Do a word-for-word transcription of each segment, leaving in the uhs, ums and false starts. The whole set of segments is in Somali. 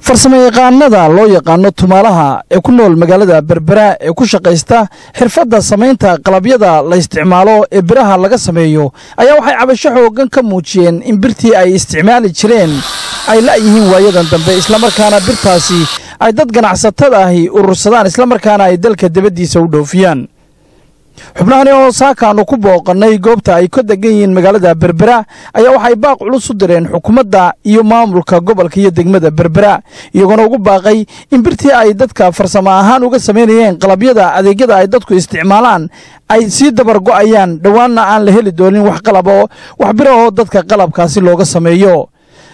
farsamo yaqaanada loo yaqaano tumaalaha ee ku nool magaalada Berbera ee ku shaqeysta xirfadda sameynta qalabyada la isticmaalo ee biraha laga sameeyo ayaa waxay cabasho xoogan ka muujiyeen in birtii ay isticmaali jireen ay la yihiin waayadan dambe isla markaana birtaasi ay dad ganacsatada ahi urursadaan isla markaana ay dalka dibadiisa u dhoofiyaan xubnahan oo saakaanu ku booqanay goobta ay ka degan yihiin magaalada Berbera ayaa waxay baaq culus u direen xukuumadda iyo maamulka gobolka iyo degmada Berbera iyagoo ugu baaqay in birtii ay dadka farsamo ahaan uga sameeyeen qalabyada adeegyada ay dadku isticmaalaan ay si dabar go'ayaan dhawaanna aan la heli doonin wax qalabo wax biro dadka qalabkaasi looga sameeyo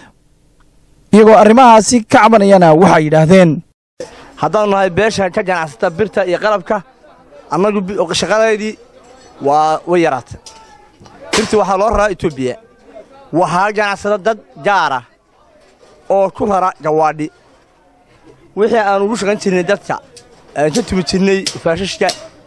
iyagoo arrimahaasi ka cabanayana waxay yiraahdeen haddaan nahay beesha ka ganacsata birta iyo qalabka annagu shaqadeedii waa way yaraatay birtii waxaa loo raraa Itoobiya waxaa ganacsada dad gaar ah oo ku rara gawaadhi wixii aan ugu shaqayn jirnay dadka aan ka tumi jirnay faashashka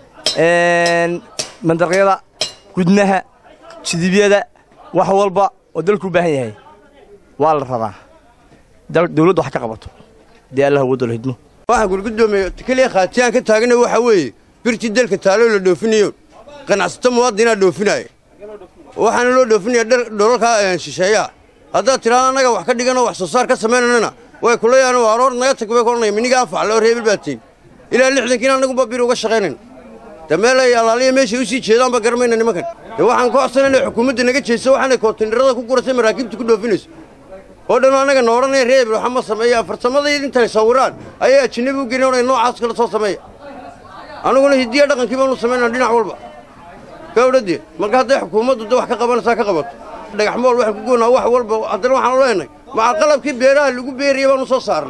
een mandaqyada gudnaha sidibiyada wax walba oo dalku u baahan yahay waa la rabaa dawladdu wax ka qabato dee Allah wado lahidmo waxaan gurgudoomiyo kaliya qaatiyaan ka taagnay waxa weeye birtii dalka taalo la dhoofinayo ganacsato muwaadiniina dhoofinay waxaan loo dhoofinaya dholalka shisheeya hadda tiraan anaga wax ka dhigano wax soo saar ka sameeynana way kulayaan waa roor naga tagbay koonay miniga anfac loo reebil baatiin ilaa lixdan kiina anagu babir uga shaqeynay dameelay alaaliye meesha u sii jeedaan ba garmayna nimankan waxaan ku codsanay xukuumadda naga jeeso waxaan kootinirada ku gurasay maraakiibta ku dhoofinayso oo dhan anaga nooranay reebil waxa ma sameeyaa farsamada inta sawiraan ayaa ajnabi u gelinay noocaas kala soo sameeyaa anaguna hidiya dhaqankii baan u sameynaa dhinac walba gawdhadii marka hadday xukuumaddu wax ka qabanaysaa ka qabato dhagax mool wax ku goonaa wax walba haddana waxaan leenahay maca qalabkii beeraha lagu beeriyay baan u soo saarnay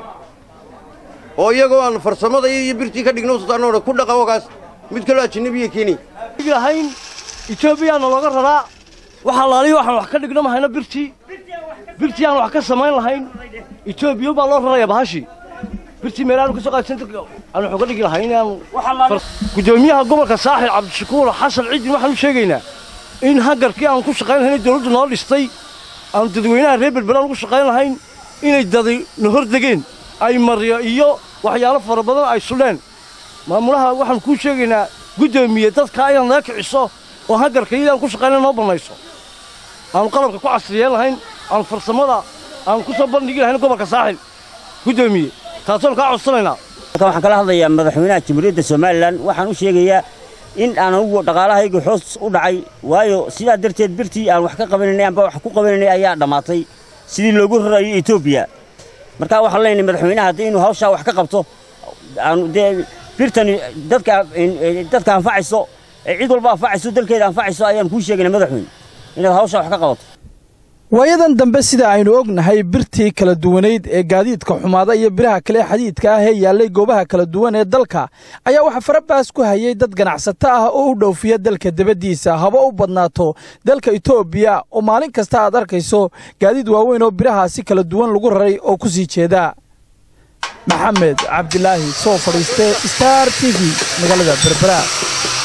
oo iyagoo aan farsamada iyo birtii ka dhigno soo ku dhaqan wakaas mid kale ajnabiga keeni ilahayn Itoobiya looga raraa waxa laaliyo waxaan wax ka dhigno ma hayna birtii birtii aan wax ka sameyn lahayn Itoobiya baa loo rarayaa bahashi birtii meelaha ku soo qaadsan aan xoog dhigi lahayn gudoomiyaha gobolka Saaxil Cabdishakuur Xasan Ciidin waxaan u sheegaynaa in hagarkii aan ku shaqeynahay dawladdu noo dhistay aan dadweynaha reer Berbera ugu shaqeyn lahayn inay dad la hordageen ay mariyo iyo waxyaalo fara badan ay suleen maamulaha waxaan ku sheegaynaa gudoomiye dadka ay naga kiciso oo hagarkii aan ku shaqeynay noo banayso aan qalabka ku casriyeyn lahayn aan farsamada aan ku soo bandhigi lahayn gobolka Saaxil gudoomiye taasoo ka codsanayna waxaan kala hadlayaa madaxweynaha Jamhuuriyadda Soomaaliland waxaan u sheegayaa in aan ugu dhaqaalahaygu xoos u dhacay waayo sidaa darteed birtii aan wax ka qabanay amba wax ku qabanay ayaa dhamaatay sidii loogu rarayo Itoobiya marka waxaan leenahay madaxweynaha hadii inuu hawsha wax ka qabto aan birtan dadka dadka anfacayso cid walba anfacayso dalkeeda anfacayso ayaan ku sheegaynaa madaxweyne inaad hawsha wax ka qabato waayadan dambe sida aynu ognahay birtii kala duwaneed ee gaadiidka xumaada iyo biraha kale xadiidka ah ee yaalay goobaha kala duwan ee dalka ayaa waxa farabaas ku hayay dad ganacsato ah oo u dhoofiya dalka dibadiisa haba u badnaato dalka Itoobiya oo maalin kasta aad arkayso gaadiid waaweyn oo birahaasi kala duwan lagu raray oo ku sii jeeda Maxamed Cabdilaahi soo fadhiistay Star T V magaalada Berbera.